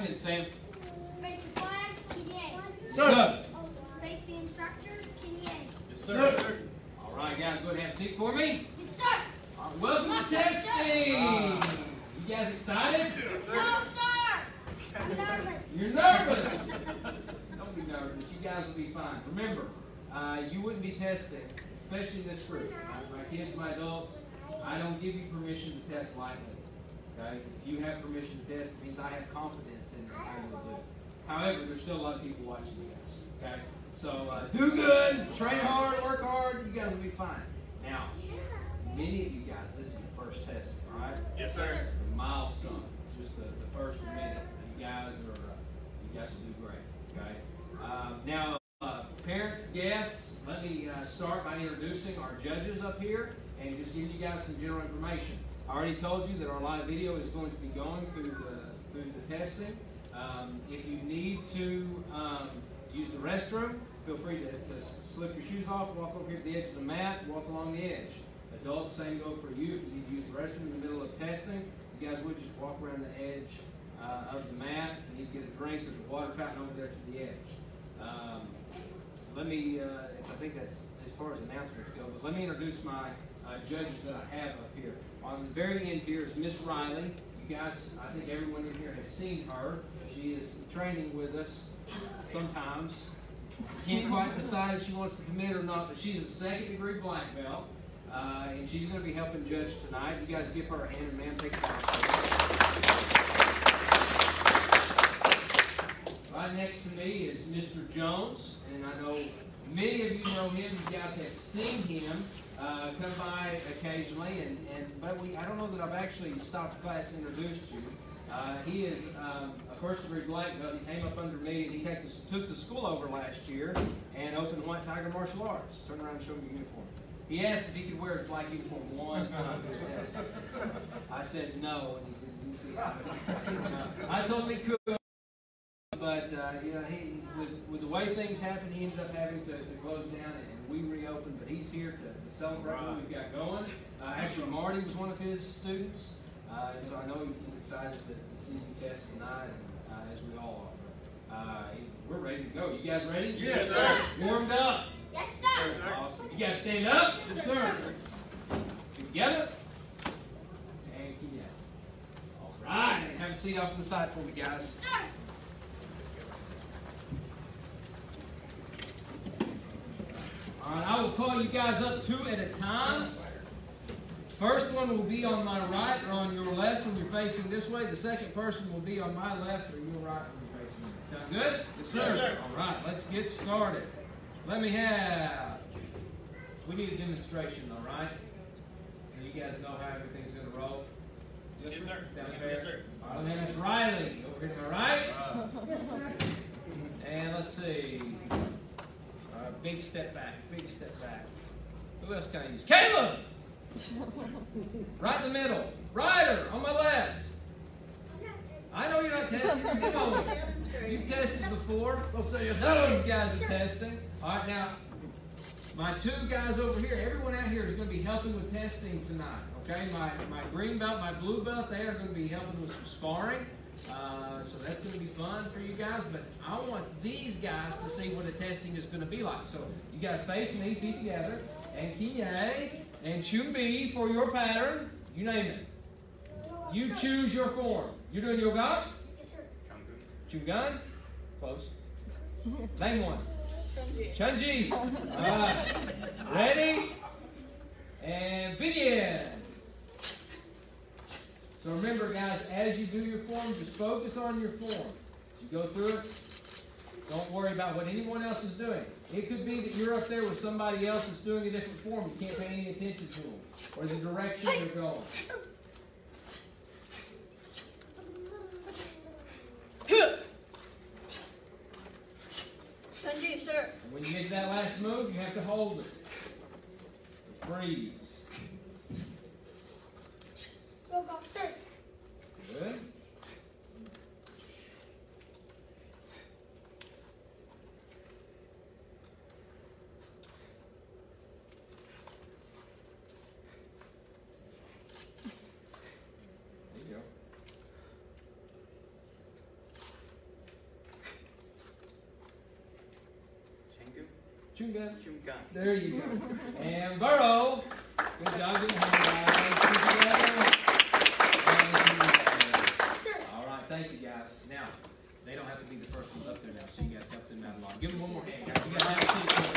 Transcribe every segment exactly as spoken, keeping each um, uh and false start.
said, Sam. Face the flag, Kenny. Sir. Face the instructors, Kenny. Yes, sir. sir. All right, guys, go ahead and have a seat for me. Yes, sir. All right, welcome to testing. Uh, you guys excited? Yes, sir. No, sir. I'm nervous. You're nervous. Don't be nervous. You guys will be fine. Remember, uh, you wouldn't be testing, especially in this group. My, my kids, my adults, I don't give you permission to test lightly. Okay? If you have permission to test, it means I have confidence in how you'll do it. However, there's still a lot of people watching you guys. Okay? So uh, do good, train hard, work hard. You guys will be fine. Now, many of you guys, this is your first testing, all right? Yes, sir. It's a milestone. It's just the, the first minute. You guys are, uh, you guys will do great. Okay? Um, now, uh, parents, guests, let me uh, start by introducing our judges up here and just give you guys some general information. I already told you that our live video is going to be going through the through the testing. Um, if you need to um, use the restroom, feel free to, to slip your shoes off, walk over here to the edge of the mat, walk along the edge. Adults, same go for you. If you need to use the restroom in the middle of testing, you guys would just walk around the edge uh, of the mat. If you need to get a drink, there's a water fountain over there to the edge. Um, let me, uh, I think that's as far as announcements go, but let me introduce my uh, judges that I have up here. On the very end here is Miss Riley. You guys, I think everyone in here has seen her. She is training with us sometimes. Can't quite decide if she wants to commit or not, but she's a second degree black belt. Uh, and she's going to be helping judge tonight. You guys give her a hand, and ma'am, take a Right next to me is Mister Jones, and I know many of you know him. You guys have seen him uh, come by occasionally, and, and but we I don't know that I've actually stopped the class and introduced you. Uh, he is um, a first degree black belt. He came up under me, and he take the, took the school over last year and opened White Tiger Martial Arts. Turn around and show me your uniform. He asked if he could wear his black uniform one time. I said no, and he didn't see it. I told him he could, but uh, you know, he, with, with the way things happen, he ended up having to, to close down, and we reopened. But he's here to, to celebrate what we've got going. Uh, actually, Marty was one of his students, uh, so I know he's excited to, to see you test tonight, and, uh, as we all are. Uh, we're ready to go. You guys ready? Yes, sir. Warmed up. Yes, sir. Yes, sir. Awesome. You guys stand up. Yes, sir. Together. And keep it. All right. Have a seat off to the side for me, guys. Sir. All right. I will call you guys up two at a time. First one will be on my right or on your left when you're facing this way. The second person will be on my left or your right when you're facing me. Sound good? Yes, sir. Yes, sir. All right. Let's get started. Let me have, we need a demonstration, all right? So you guys know how everything's going to roll? Yes, sir. Sound Yes, fair? yes, sir. All right, then it's Riley over here to my right. Uh, Yes, sir. And let's see. All right, big step back, big step back. Who else can I use? Caleb! Right in the middle. Ryder on my left. I know you're not testing. Come on. You've tested before. I'll say yes, None of sir. you guys are testing. All right, now, my two guys over here, everyone out here is going to be helping with testing tonight. Okay, my, my green belt, my blue belt, they are going to be helping with some sparring. Uh, so that's going to be fun for you guys. But I want these guys to see what the testing is going to be like. So you guys face me, feet together, and Kinye and Chumbi for your pattern. You name it. You choose your form. You're doing yoga? Yes, sir. Chungun? Close. Name one. Chunji. All right. Ready? And begin. So remember, guys, as you do your form, just focus on your form. You go through it. Don't worry about what anyone else is doing. It could be that you're up there with somebody else that's doing a different form. You can't pay any attention to them or the direction they're going. Chunji, sir. And when you get to that last move, you have to hold it. Freeze. Go, go, sir. Good. There you go. Chunga. Chunga. There you go. And Burrow. Good job getting home, guys. Keep together. Sir. All right, thank you, guys. Now, they don't have to be the first ones up there now, so you guys help them out a lot. Give them one more hand, guys. You guys have a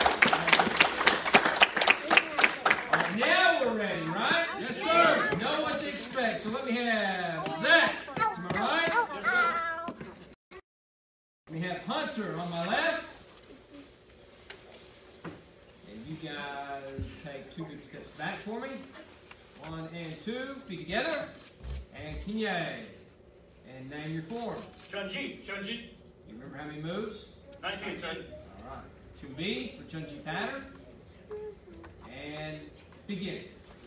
seat. All right, now we're ready, right? Yes, sir. You know what to expect. So let me have Zach to my right. Let me have Hunter on my left. And you guys take two good steps back for me. One and two. Feet together. And Kinye. And name your form. Chunji. Chunji. You remember how many moves? nineteen, sir. All right. Chumbi for Chunji pattern. And begin.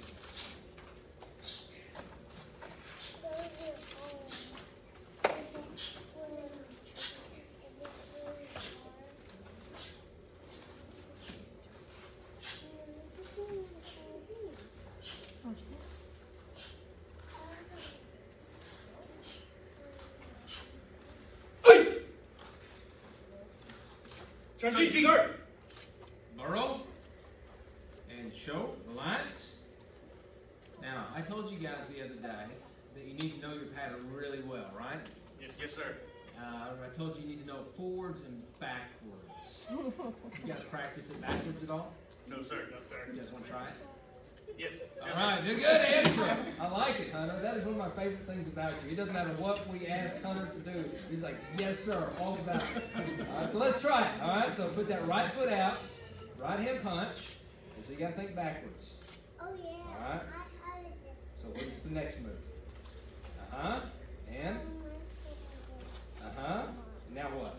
Chunji, sir. Burrow. And show. Relax. Now, I told you guys the other day that you need to know your pattern really well, right? Yes, yes, sir. Uh, I told you you need to know forwards and backwards. You guys practice it backwards at all? No, sir. No, sir. You guys want to try it? Yes. All yes, right, good, good answer. I like it, Hunter. That is one of my favorite things about you. It doesn't matter what we ask Hunter to do. He's like, yes, sir, all about it. All right, so let's try it. All right, so put that right foot out, right hand punch. So you got to think backwards. Oh, yeah. All right. So what's the next move? Uh-huh. And? Uh-huh. Now what?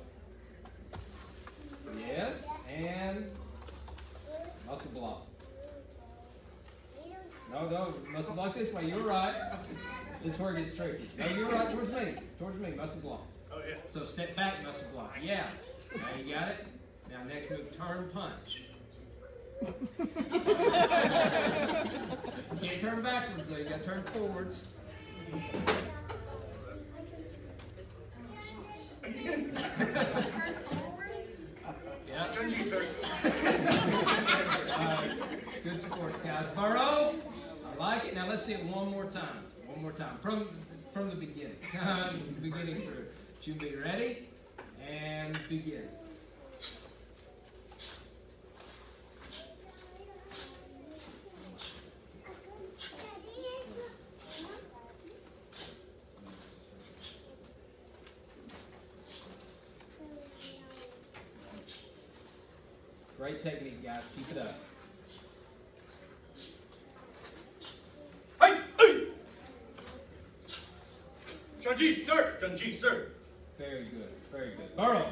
Yes. And? Muscle block. No, no. Muscle block this way. You're right. This is where it gets tricky. No, you're right. Towards me. Towards me. Muscle block. Oh, yeah. So step back, muscle block. Yeah. Now you got it. Now next move, turn punch. You can't turn backwards though. You got to turn forwards. Turn forward. Yeah. Chunji, sir. All right. Good sports, guys. Burrow. I like it. Now let's see it one more time. One more time. From from the beginning. Beginning through. Chumbi, ready? And begin. Great technique, guys. Keep it up. Hey, hey. Chunji, sir. Chunji, sir. Very good. Very good. Burrow.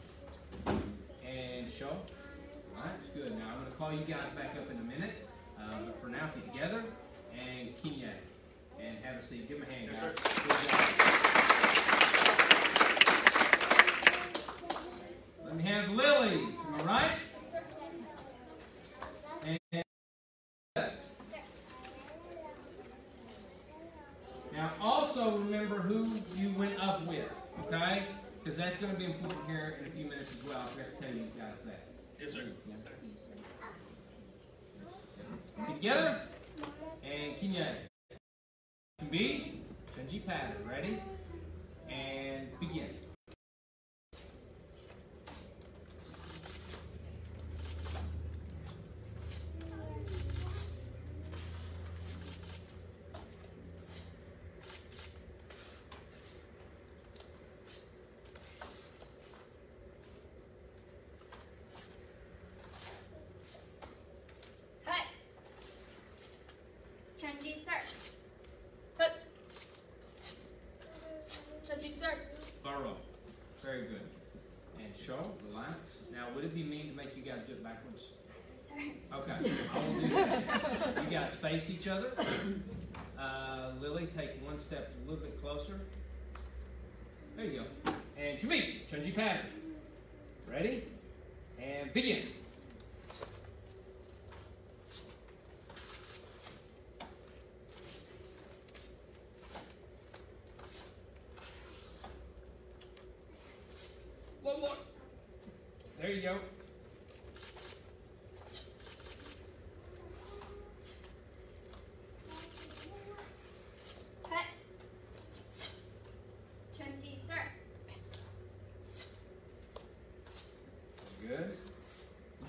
And show. All right, good. Now I'm going to call you guys back up in a minute. Uh, but for now, feet together. And Kinye. And have a seat. Give them a hand, Yes, guys. sir. Good job. Let me have Lily to my right. And left. Now also remember who you went up with, okay? Because that's going to be important here in a few minutes as well. I forgot to tell you guys that. Yes, sir. Yes, sir. Get together. And Kinye. B. Chunji pattern. Ready? And begin. Cut. Chunji, sir. Cut. Chunji, sir. Burrow. Very good. And show. Relax. Now, would it be mean to make you guys do it backwards? Sir. Okay. I will do that. You guys face each other. Uh, Lily, take one step a little bit closer. There you go. And Chumbi, Chunji pattern. Ready? And begin. One more. There you go.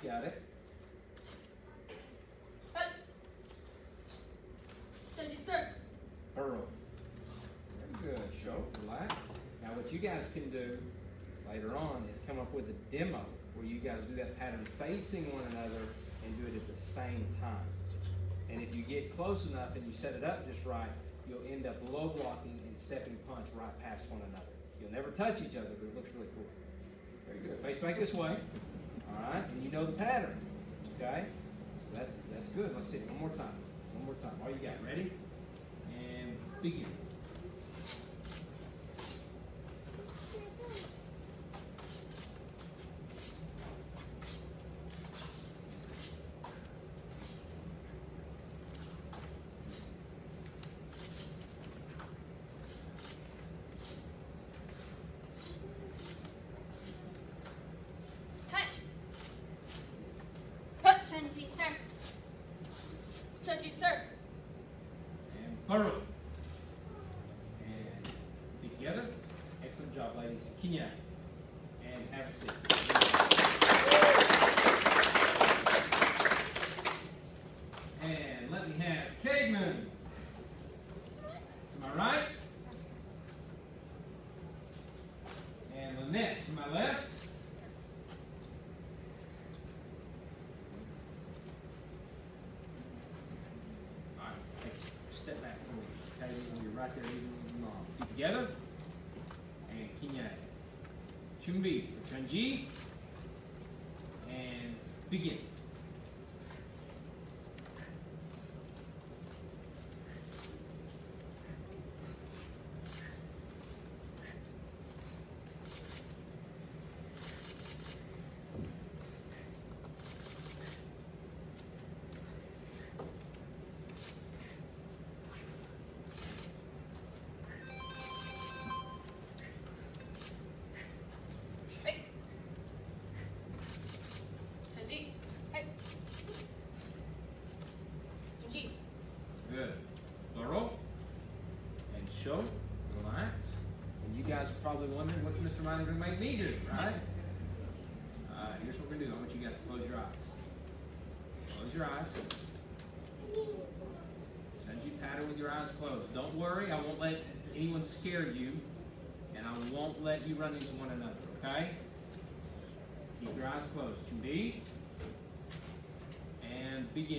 got it. Cut. Judgy, sir. Burrow. Very good. Show. Relax. Now what you guys can do later on is come up with a demo where you guys do that pattern facing one another and do it at the same time. And if you get close enough and you set it up just right, you'll end up low blocking and stepping punch right past one another. You'll never touch each other, but it looks really cool. Very good. Face back this way. All right, and you know the pattern. Okay? So that's that's good. Let's see it one more time. One more time. All you got. Ready? And begin. Cut. Cut, Judgy, sir. Judgy, sir. And burrow. And be together. Excellent job, ladies. Kenya. And have a seat. And let me have Caveman. To my right. And Lynette to my left. All right, take a step back for me. Okay, when you're right there, even with your mom. Keep together. And Kenya. Chumbi for Chunji. And begin. Hey. Judgy. Hey. Judgy. Good. Thorough. And show. Relax. And you guys are probably wondering, what's Mister Minor going to make me do, right? Uh, here's what we're going to do. I want you guys to close your eyes. Close your eyes. Chunji pattern with your eyes closed. Don't worry. I won't let anyone scare you. And I won't let you run into one another, okay? Keep your eyes closed. Chumbi. And begin.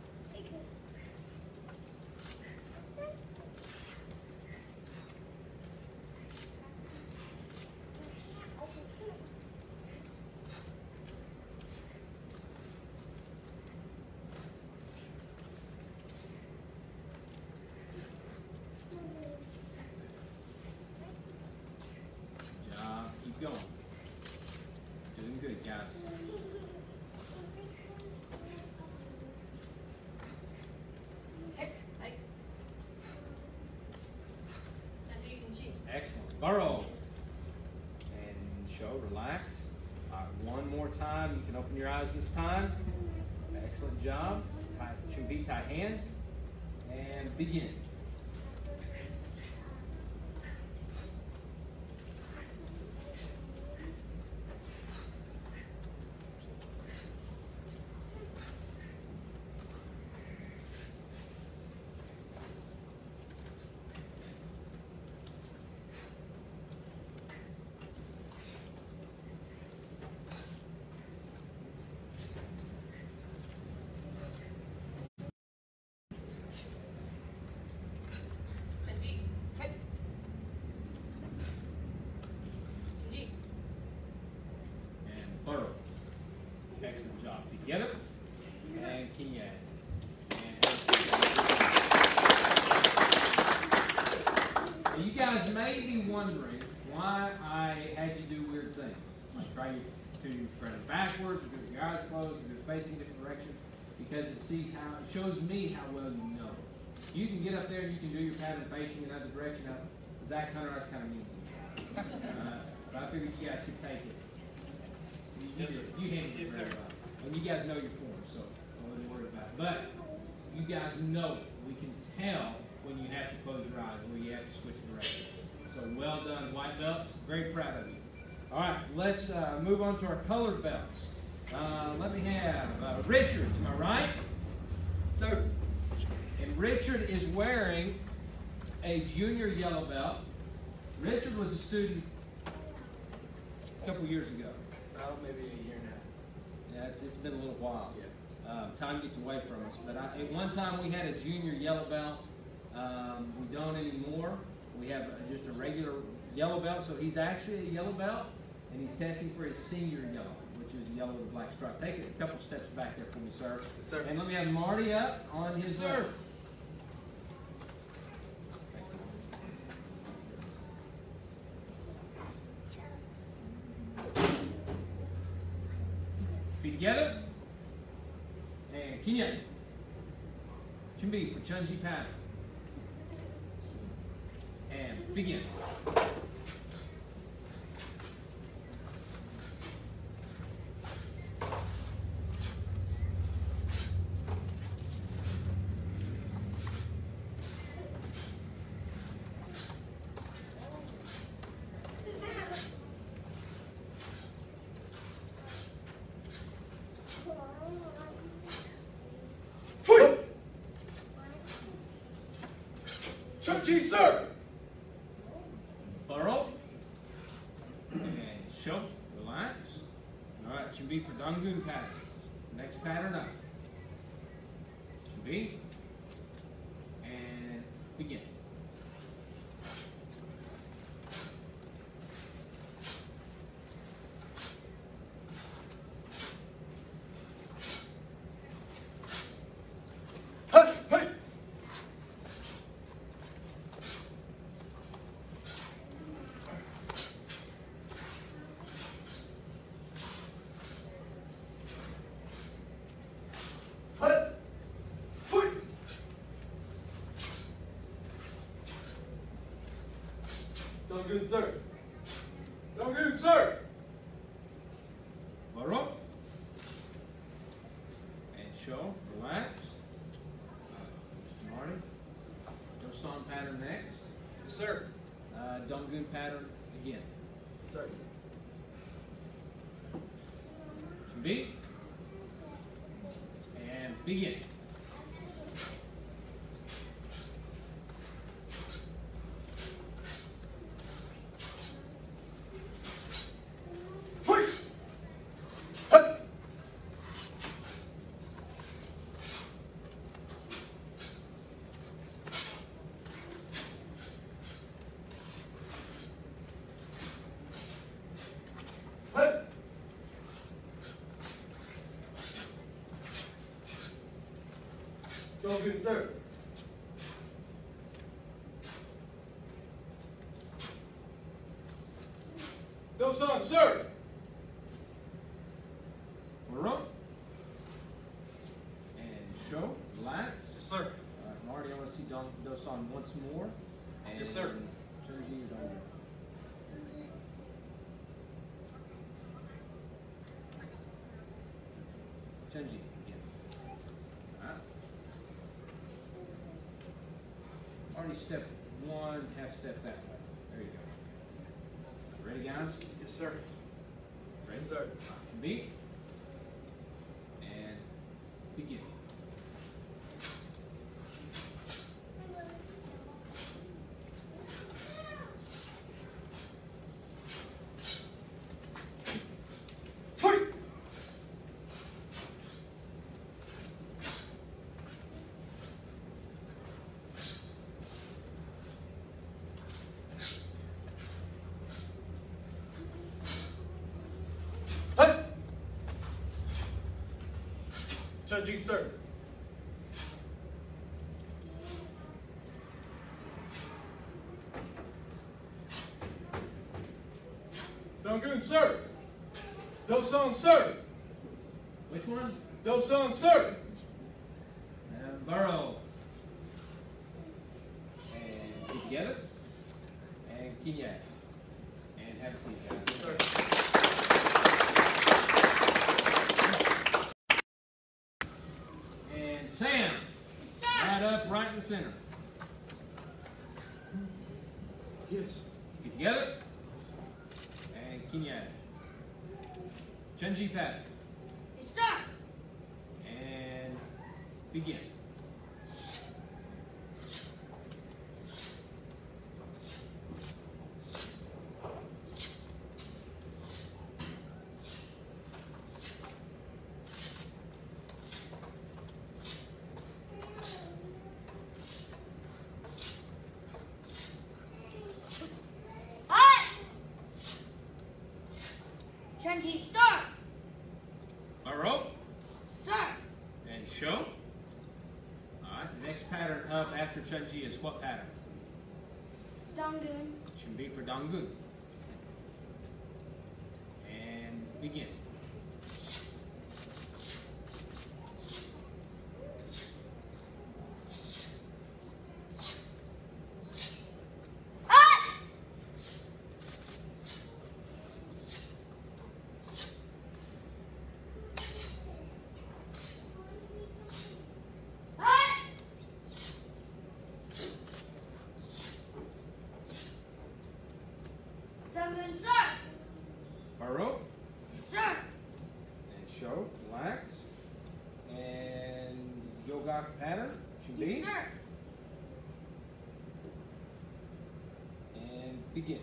Job. Keep going. Doing good, guys. Hey. Hey. Judgy, Judgy. Excellent. Burrow. And show. Relax. All right, one more time. You can open your eyes this time. Excellent job. Tight, Chumbi, tight hands. And begin. Judgy. Hey. Judgy. And Burrow. Excellent job. Together. And Kenya. And now you guys may be wondering why I had you do weird things. Like try to run it backwards, or do it with your eyes closed, or do it facing different directions. Because it sees how, it shows me how well you know. You can get up there and you can do your pattern facing another direction. Now, Zach Hunter, that's kind of mean. Uh, but I figured you guys could take it. You, you, Yes, did- sir. you handled it Yes, very sir. well. And you guys know your form, so I wasn't worried about it. But you guys know it. We can tell when you have to close your eyes, where you have to switch directions. So well done, white belts. Very proud of you. All right, let's uh, move on to our colored belts. Uh, let me have uh, Richard to my right. Sir. And Richard is wearing a junior yellow belt. Richard was a student a couple years ago. Oh, maybe a year and a half. Yeah, it's, it's been a little while. Yeah. Uh, time gets away from us. But I, at one time we had a junior yellow belt. Um, we don't anymore. We have a, just a regular yellow belt. So he's actually a yellow belt, and he's testing for his senior yellow, which is yellow with a black stripe. Take it a couple steps back there for me, sir. Yes, sir. And let me have Marty up on his. Yes, sir. Feet together. And Kenya. Chumbi for Chunji pattern. And begin. Chunji, sir. Burrow. And show. Relax. All right, Chumbi for Dongun pattern. Next pattern up. Chumbi. And begin. Hey, hey. Hey. Hey. Done good, sir. Done good, sir. Burrow. And show. Relax. Mister Marty. Dosan pattern next. Yes, sir. Uh, Dongun pattern again. Yes, sir. Chumbi. And begin. Push. Hey. Hey. Go good, sir. No song, sir. Burrow. And show. Relax. Yes, sir. All right, Marty, I want to see Don Dosan once more. And Yes, sir. Chunji, you don't. Chunji, again. All right. Already step one, half step that way. There you go. Ready, guys? Yes, sir. Ready? Yes, sir. Chumbi. And begin. Fight! Hey! Chunji, sir. Dongun, sir. Dosan, sir. Which one? Dosan, sir. And Burrow. And keep together. And Kenya. And have a seat, guys. Sir. And Sam. Right up, right in the center. Yes. Keep together. And Kenya. Chunji pattern. begin. Chunji, sir! Baro, Sir! and show. Alright, the next pattern up after Chunji is what pattern? Dongun. Should be for Dangun. And begin. Ah! Ah! Dongun, sir! Baro, Sir! and show. Relax. And yoga pattern. Should be. Yes, sir! And begin.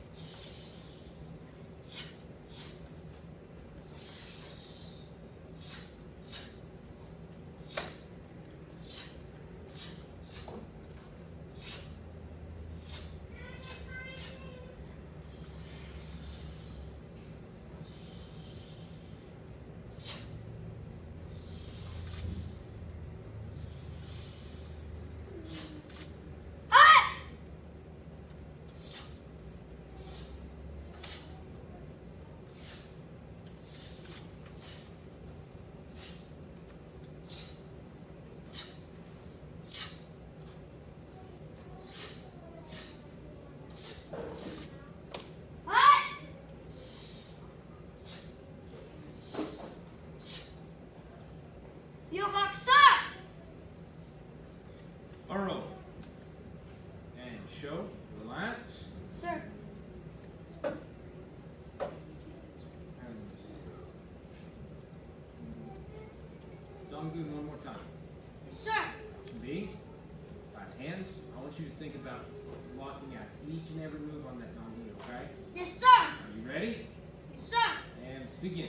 Ah! Ah! Yoga, sir! Baro, and show. Relax. Sir! Dangun one more time. Yes, sir! B. Right hands. I want you to think about locking out each and every move on that Dangun, okay? Yes, sir! Are you ready? Yes, sir! And begin.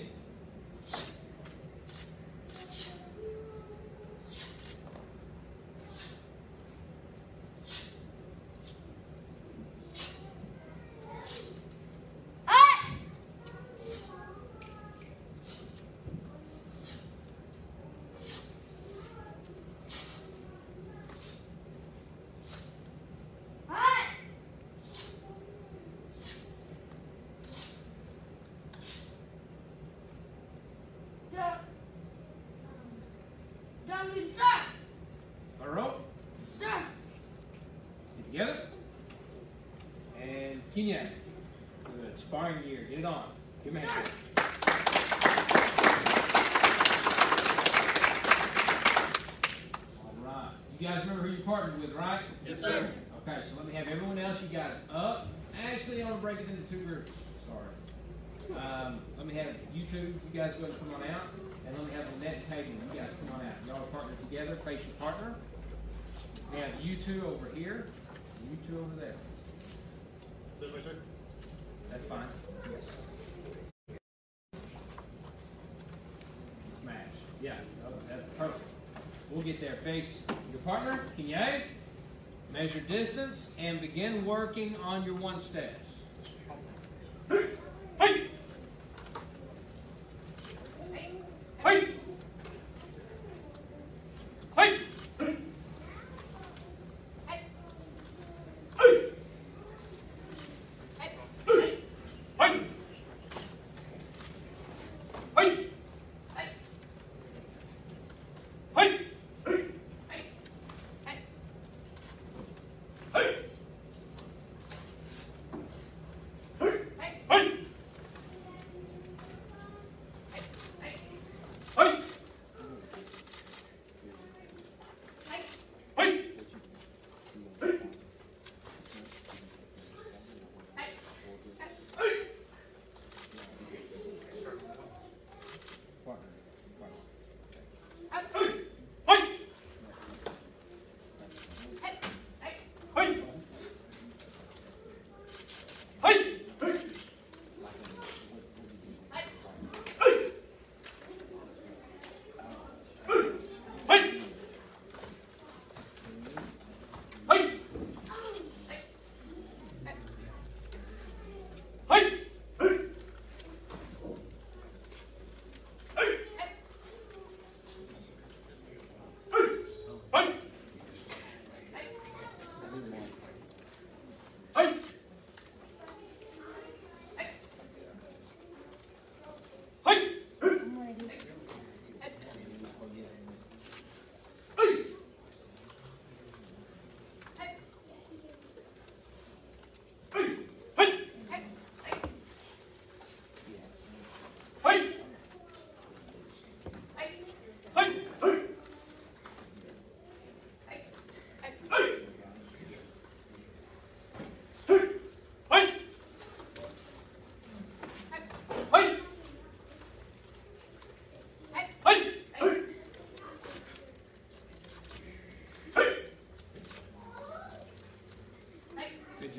Ah! Ah! The- Dongun, sir! Baro, Sir! get together. And Kinyak. Good. Sparring gear. Get it on. Give me a hand. All right. You guys remember who you partnered with, right? Yes, sir. Okay, so let me have everyone else, you guys up. Actually, I'm going to break it into two groups. Sorry. Um, let me have you two, you guys go ahead and come on out. And let me have Lynette and Peyton, you guys come on out. Y'all are partnered together, face your partner. We have you two over here, and you two over there. This way, sir. That's fine. Yes. Smash. Yeah, oh, that's perfect. We'll get there. Face your partner, Kinye. Measure distance and begin working on your one steps. Hey! Hey! Hey! Hey!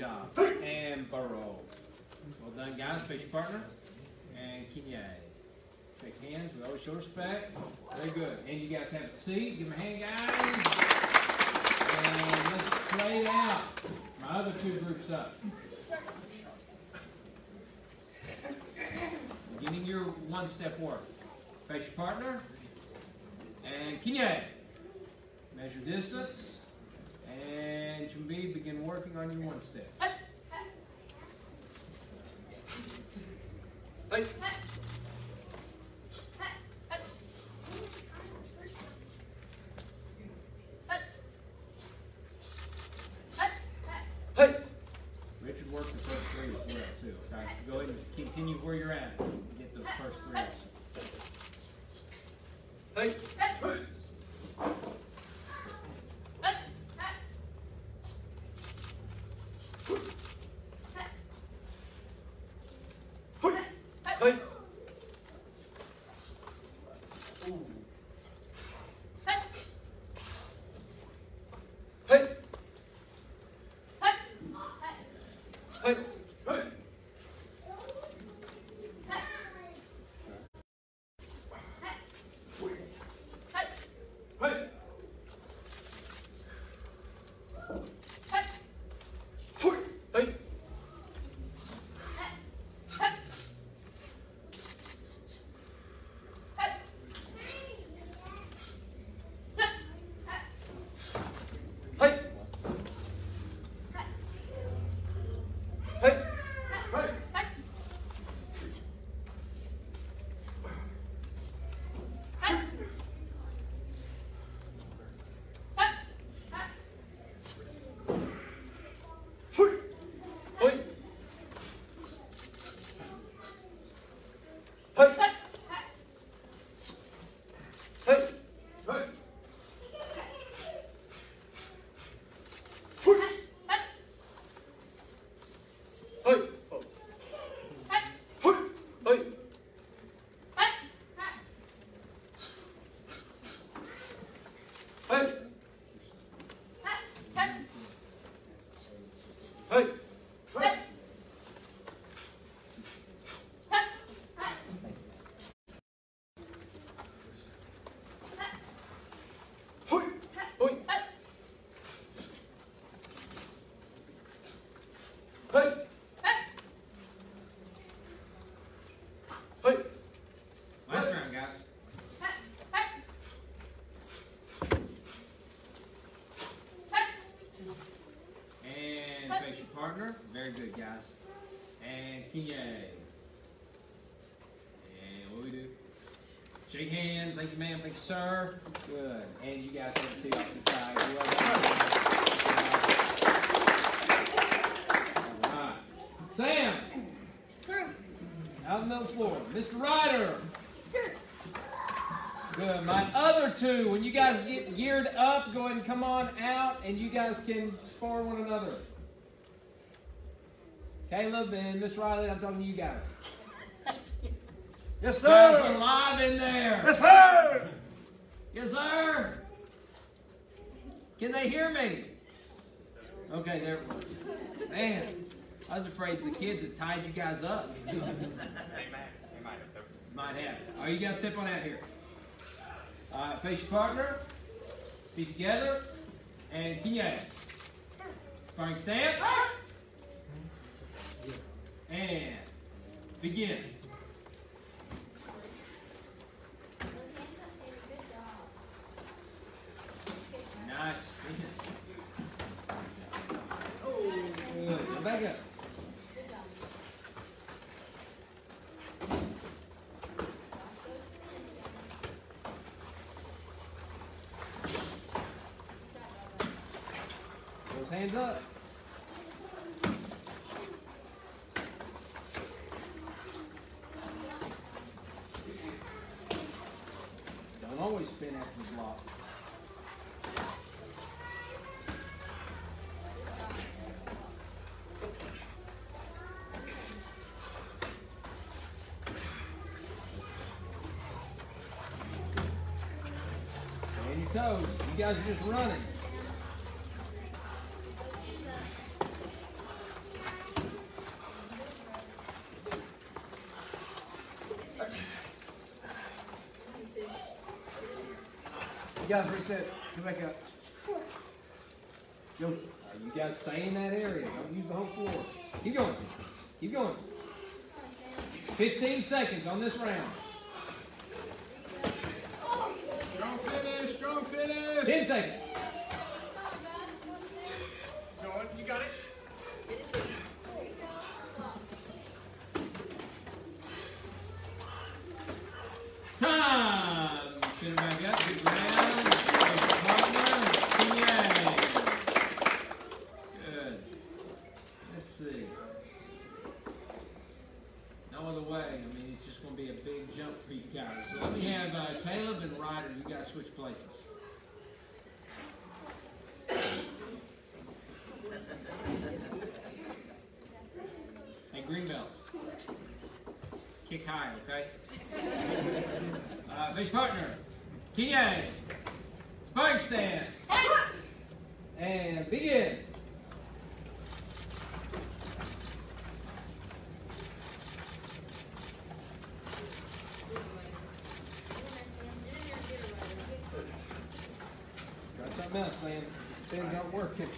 job. And Burrow. Well done, guys. Face your partner. And Kinye. Shake hands. We always show respect. Very good. And you guys have a seat. Give them a hand, guys. And let's straight out. My other two groups up. Beginning your one-step work. Face your partner. And Kinye. Measure distance. And Chumbi, begin working on your one-step. Hey. Hey. Hey. Richard worked the first three as well, too. Okay? Go ahead and continue where you're at and get those first three also. Hey. Hey. Hey. Hey. Hey. Hey. Hey. Hey. Hey. Hey. Hey. Hey. Hey. Hey. Hey. Hey. Oh. Hey. Hey. Hey. Hey. Hey. Hey. Hey. Hey. Hey. Last round, guys. And face your partner. Very good, guys. And Kinye. And what do we do? Shake hands. Thank you, ma'am. Thank you, sir. Good. And you guys have a seat off the side. Well done. All right. Sam. Sir. Out in the middle floor. Mister Ryder. Sir. Good. My other two, when you guys get geared up, go ahead and come on out, and you guys can spar one another. Caleb and Miss Riley, I'm talking to you guys. Yes, Guys sir. alive in there. Yes, sir. Yes, sir. Can they hear me? Okay, there it was. Man, I was afraid the kids had tied you guys up. They might. They might have. Might have. All right, you guys step on out here. All right, face your partner. Feet together. And Kinye. Sparring stance. And begin. Nice. Good. Go back up. Those hands up. Don't always spin after the block. Stand your toes. You guys are just running. You guys reset. Come back up. Go. Uh, you guys stay in that area. Don't use the whole floor. Keep going. Keep going. fifteen seconds on this round. Strong finish. Strong finish. ten seconds. Go on, you got it. Time. Sit back up. Good round. Good. Let's see. No other way. I mean, it's just going to be a big jump for you guys. So let me have uh, Caleb and Ryder. You guys switch places. Hey, Greenbelt. Kick high, okay? Uh, fish partner. Kenye. Sparring stance. And begin. Try something else, Sam. This thing's not working.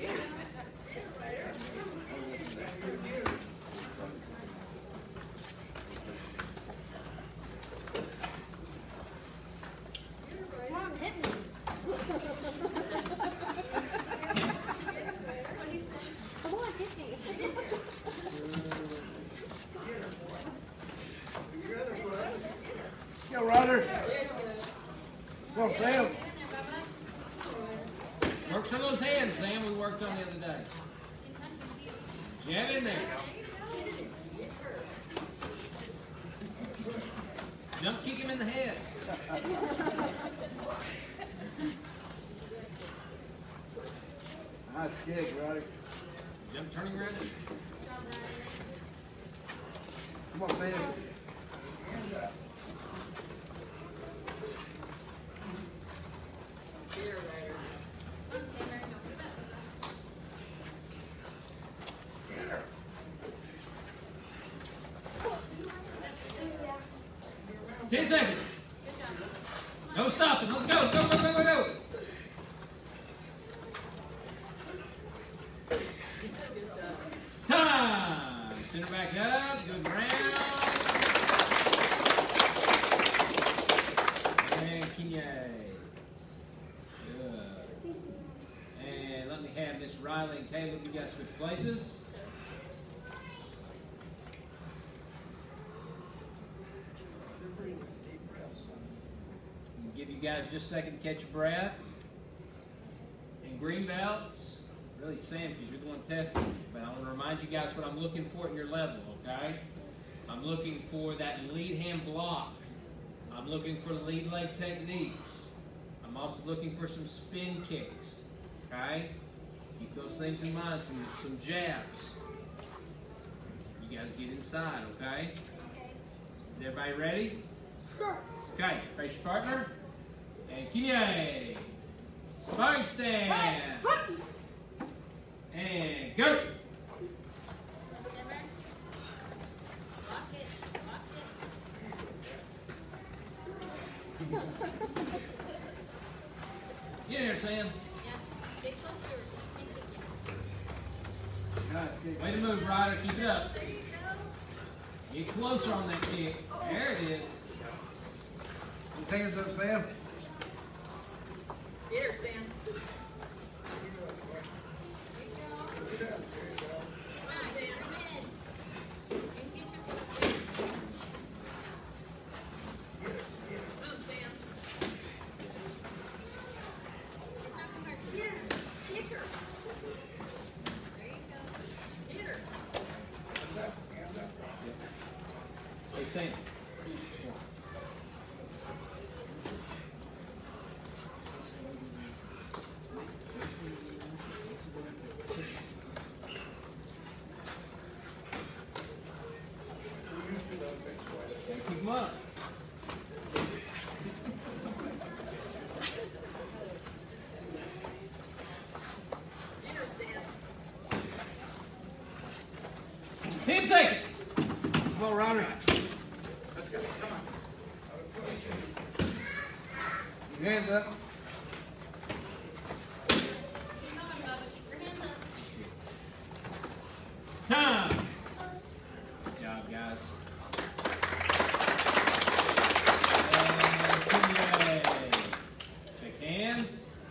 Mom, hit me. Come on, hit me. Go, Ryder. Come on, Sam. Work some of those hands, Sam, we worked on the other day. Jab in there. Jump kick him in the head. Nice kick, Ryder. Jump turning around. Come on, Sam. Ten seconds. No stopping. Let's go. Go, go, go, go, go. Time. Center back up. Good round. And Kenye. Good. And let me have Miss Riley and Caleb. You guys switch places. Give you guys just a second to catch your breath. And green belts, really Sam, because you're the one testing. But I want to remind you guys what I'm looking for at your level, okay? I'm looking for that lead hand block. I'm looking for lead leg techniques. I'm also looking for some spin kicks, okay? Keep those things in mind, some, some jabs. You guys get inside, okay? Is everybody ready? Sure. Okay, face your partner. And Kenye. Sparring stand. Right. And go. Get in there, Sam. Nice kick. Way to move, Ryder. Keep it up. Get closer on that kick. There it is. His hands up, Sam. Get her, Sam. Hey, Sam. Keep them up. Ten seconds. Come on, Ryder. Let's go. Come on. Your hands up. Time. Good job, guys. And shake hands.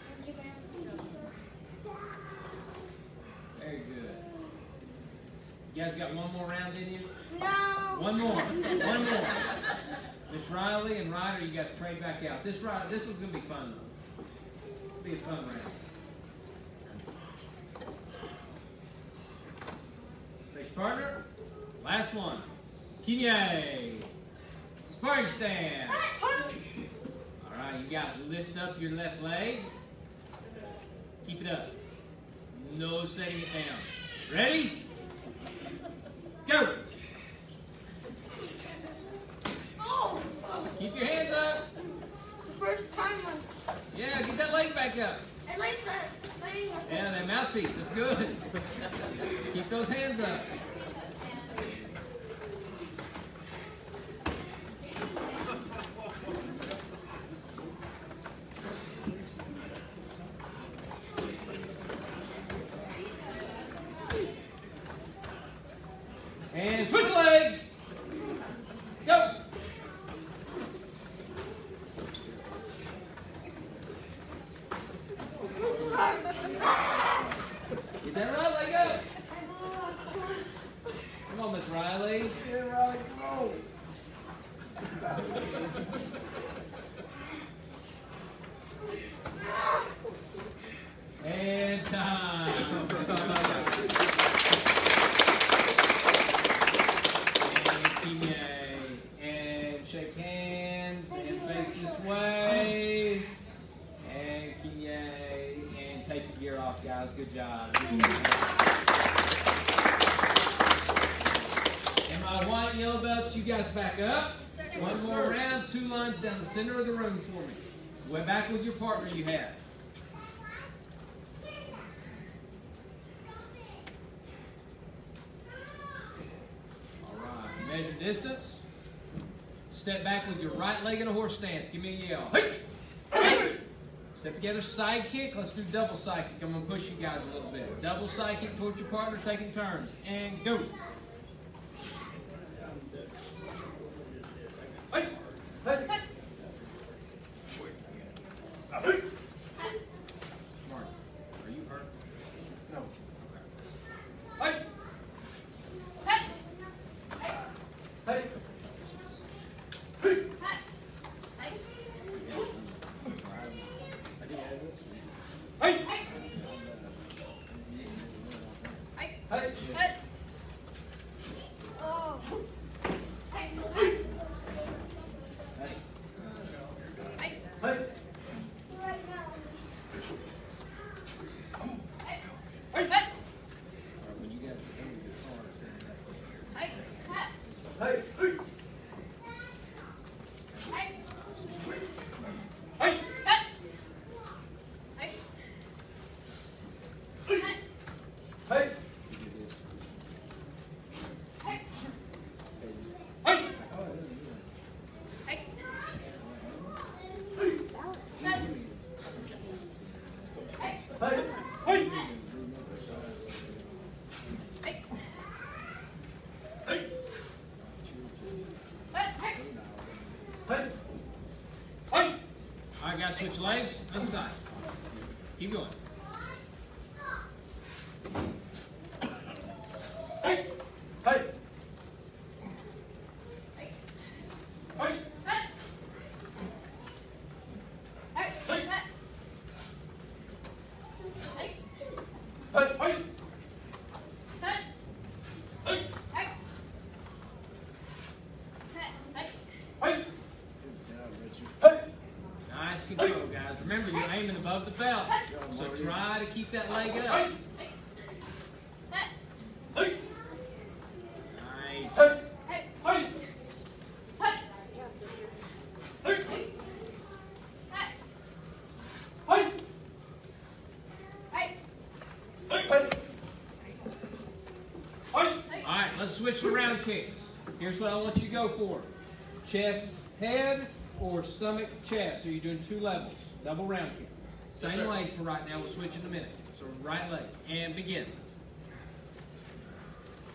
Very good. You guys got one more round in you? No. One more. One more. Miss Riley and Ryder, you guys trade back out. This ride, this one's gonna be fun though. This will be a fun round. Next partner. Last one. Kinye. Sparring stand. All right, you guys lift up your left leg. Keep it up. No setting it down. Ready? Go. Oh. Keep your hands up. The first time I, Yeah, get that leg back up. at least that thing. Yeah, that mouthpiece. That's good. Keep those hands up. And switch legs. Go. Get that right leg up. Come on, Miss Riley. Yeah, Riley, come on. And time. And shake hands and face this way. And Kinye. And take your gear off, guys. Good job. And my white and yellow belts, you guys back up. One more round, two lines down the center of the room for me. Way back with your partner you have. All right, measure distance. Step back with your right leg in a horse stance. Give me a yell. Hey! Hey! Step together, side kick. Let's do double side kick. I'm going to push you guys a little bit. Double side kick towards your partner, taking turns. And go. Hey! Hey! Mark, are you hurt? No. Okay. Hey! Hey. Hey! Hey. Oh. Hey. When you guys get into your car, stand back. Hey. Hey! Hey. Hey. Hey! Hey. Hey! Hey. Hey! All right, guys, switch legs. Other side. Keep going. Hey. Hey. Hey! Hey. Hey! Hey! Hey. Nice control, guys. Remember, you're aiming above the belt, so try to keep that leg up. Hey. Nice. Hey. Hey! Hey. Hey! Hey. All right, let's switch to round kicks. Here's what I want you to go for. Chest, head, or stomach, chest. So you're doing two levels. Double round kick. Same leg for right now. We'll switch in a minute. So right leg. And begin.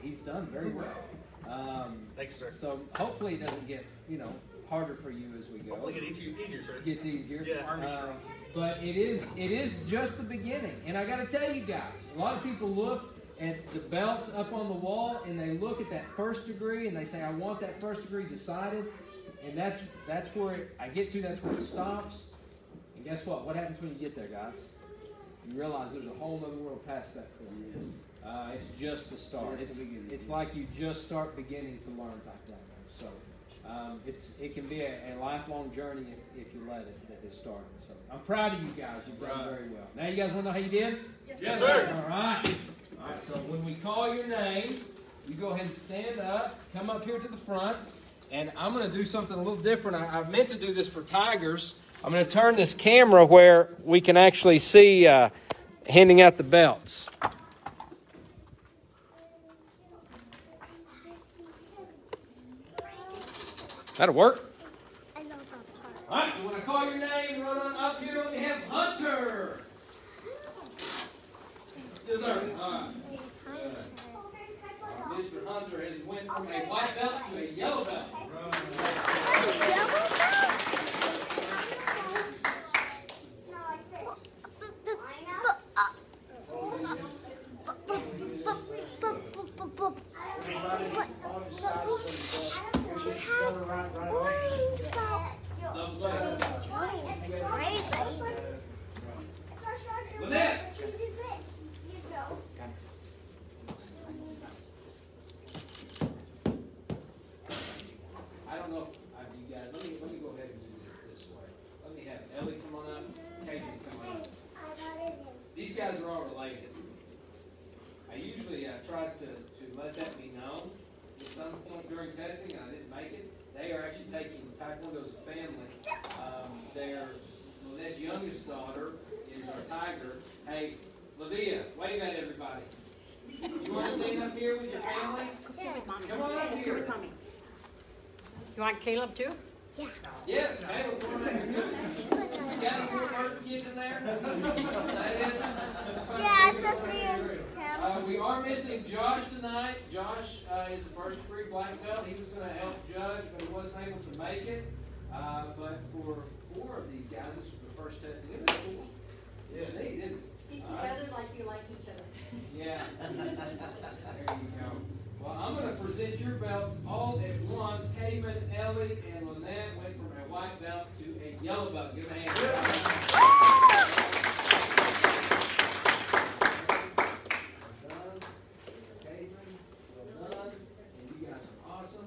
he's done very well. Um, Thank you, sir. so hopefully it doesn't get, you know, harder for you as we go. Hopefully it gets easier, easier, sir. It gets easier. Yeah. Army Uh, strong. but it is it is just the beginning. And I got to tell you guys, a lot of people look at the belts up on the wall and they look at that first degree and they say, I want that first degree decided. And that's that's where it, I get to. That's where it stops. And guess what? What happens when you get there, guys? You realize there's a whole other world past that for you. Yes. Uh, it's just the start. Just It's, the beginning. it's like you just start beginning to learn back down there. So um, it's it can be a, a lifelong journey if, if you let it at this starting. So I'm proud of you guys. You've done Right. very well. Now you guys want to know how you did? Yes, sir. All right. All right. So when we call your name, you go ahead and stand up. Come up here to the front. And I'm going to do something a little different. I, I've meant to do this for Tigers. I'm going to turn this camera where we can actually see uh, handing out the belts. That'll work. All right, so when I call your name, run on up here. We have Hunter. Yes, sir. All right. Good. Uh, Mister Hunter has went from a white belt to a yellow belt. Double check. Lynette. I don't know if uh, you guys, let me, let me go ahead and do this this way. Let me have Ellie come on up, Katie come on up. These guys are all related. I usually uh, try to, to let that be known at some point during testing, and I didn't make it. They are actually taking Taekwondo's family. Um, their Lynette's youngest daughter is our Tiger. Hey, Lavia, wave at everybody. You want to stand up here with your family? Come on up here. You want Caleb too? Yes, Caleb, come on up here too. You got any more murder kids in there? Is that it? Yeah, it's just me and him. Uh, we are missing Josh tonight. Josh uh, is a first degree black belt. He was going to help judge, but he wasn't able to make it. Uh, but for four of these guys, this was the first testing. Isn't it cool? Yes. They did. Each All right. other like you like each other. Yeah. There you go. Well, I'm going to present your belts all at once. Cayman, Ellie, and Lynette went from a white belt to a yellow belt. Give them a hand. Well done. Cayman, well done. And you guys are awesome.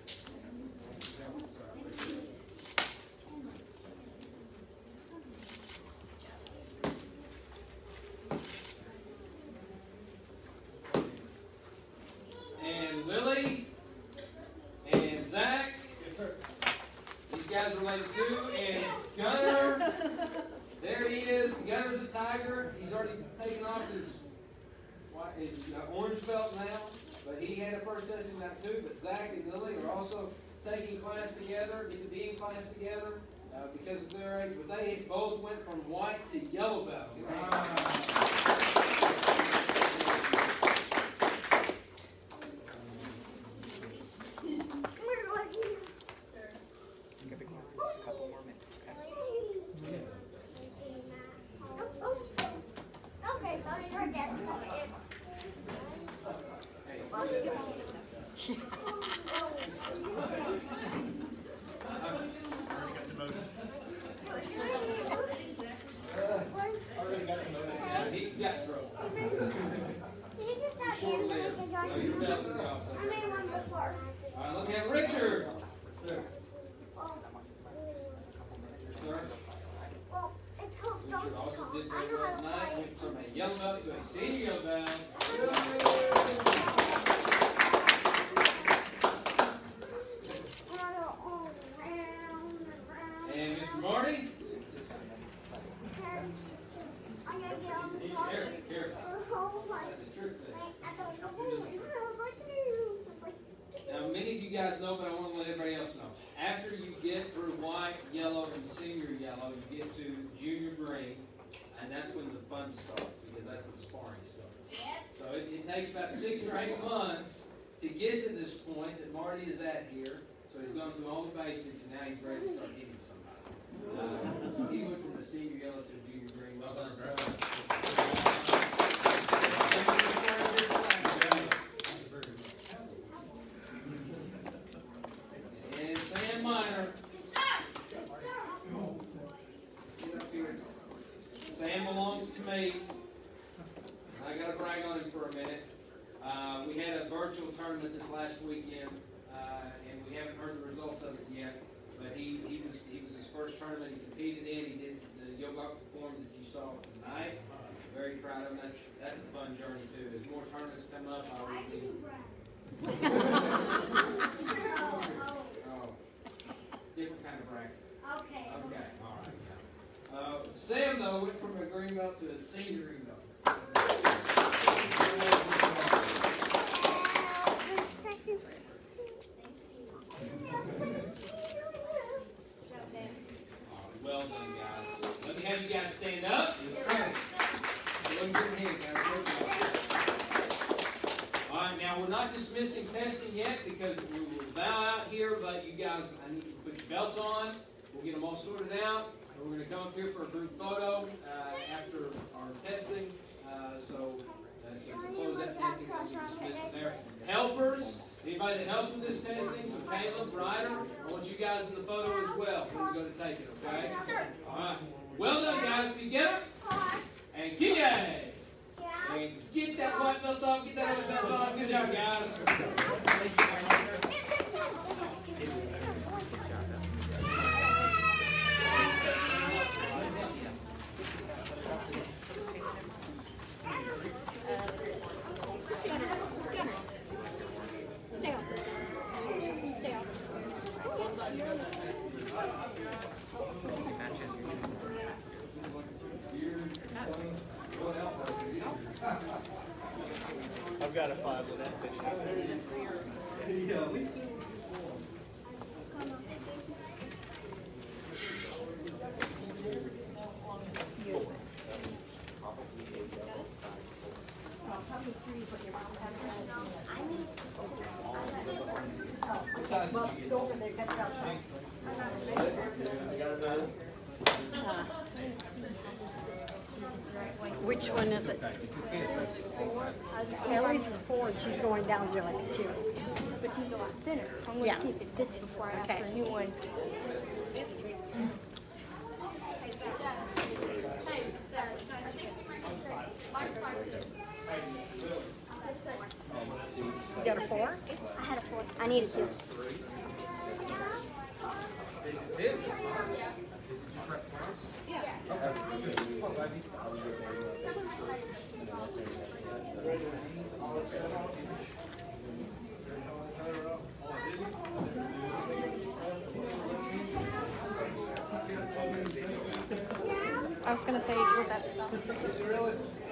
And Lily, and Zach. Yes, sir. These guys are related too. And Gunner, there he is. Gunner's a Tiger. He's already taken off his, white- his uh, orange belt now, but he had a first testing night too. But Zach and Lily are also taking class together, get to be in class together uh, because of their age. But they both went from white to yellow belt. A couple more minutes, okay? Okay, so your dad's coming in. Yeah, he got trouble. Can you get that Short in so we lived. can No, join your you? belt's in the office. I made one before. All right, let me have Richard. Sir. Well, Sir. well, it's called Richard Donkey also Kong. did I very know well how to tonight. play. Went from a yellow belt to a senior yellow belt. And Mister Marty. Here, here. That's your thing. Now, many of you guys know, but I want to let everybody else know. After you get through white, yellow, and senior yellow, you get to junior green, and that's when the fun starts, because that's when sparring starts. So it, it takes about six or eight months get to this point that Marty is at here. So he's gone through all the basics, and now he's ready to start hitting somebody. Uh, so he went from the senior yellow to the junior green. Well done, sir. And Sam Minor. Get up here. Sam belongs to me. I got to brag on him for a minute. Uh, we had a virtual tournament this last weekend, uh, and we haven't heard the results of it yet. But he, he was he was his first tournament he competed in. He did the yoga form that you saw tonight. Very proud of him. That's that's a fun journey too. As more tournaments come up, I will be. Oh, different kind of bracket. Okay. Okay, all right. Yeah. Uh, Sam though went from a green belt to a senior green belt. Well done, guys. Let me have you guys stand up. All right, now we're not dismissing testing yet because we will bow out here, but you guys, I need you to put your belts on. We'll get them all sorted out. And we're going to come up here for a group photo uh, after our testing. Uh, so uh, to close that testing, we'll be dismissed from there. Helpers, anybody that helped with this testing, so Caleb, Ryder, I want you guys in the photo as well when we go to take it, okay? Yes, sir. All right. Well done, guys. Together. And get it. And get that white belt off. Get that white belt off. Good job, guys. Stay on. Stay on. I've got a five with that session. Yeah, at least Which one is it? Kelly's is four and she's going down to like a two. But he's a lot thinner, so I'm going Yeah. to see if it fits before I ask Okay. for a new one. Hey, Zach, I think Mike finds it. You got a four? I had a four. I needed two. This is fine. Yeah. Is it just right twice? Yeah. I was gonna say with that stuff.